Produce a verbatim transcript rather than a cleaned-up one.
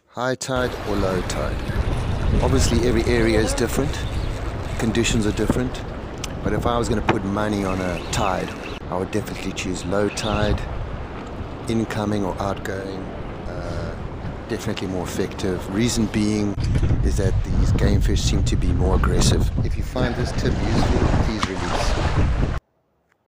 High tide or low tide? Obviously every area is different, conditions are different, but if I was going to put money on a tide, I would definitely choose low tide. Incoming or outgoing, uh, definitely more effective. Reason being is that these game fish seem to be more aggressive. If you find this tip useful, please release.